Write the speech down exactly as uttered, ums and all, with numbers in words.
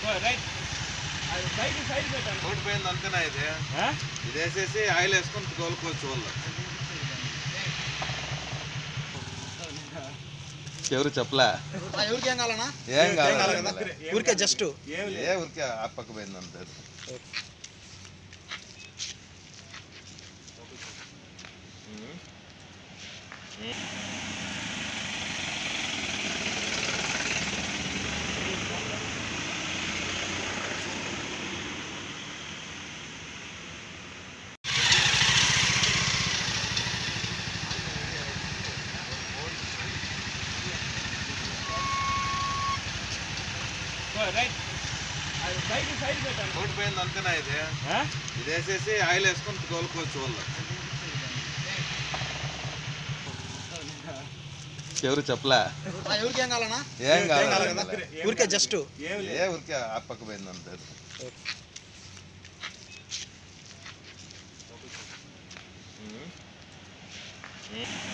ఓడిపోయింది అంతేనా? ఇది ఇది వేసేసి ఆయిల్ వేసుకొని తోలుకోవచ్చు వాళ్ళు. ఎవరు చెప్పలే, ఎవరికి ఏం కావాలన్నా? ఏం కావాలి, ఊరికే జస్ట్ ఏ ఊరికే ఆ పక్క పోయింది అంతే. ఓడిపోయింది అంతేనా? ఇది ఇది వేసేసి ఆయిల్ వేసుకొని తోలుకోవచ్చు వాళ్ళు. ఎవరు చెప్పలే, ఎవరికి ఏం కావాలన్నా? ఏం కావాలి, ఊరికే జస్ట్ ఏ ఊరికే ఆ పక్క పోయింది అంతే.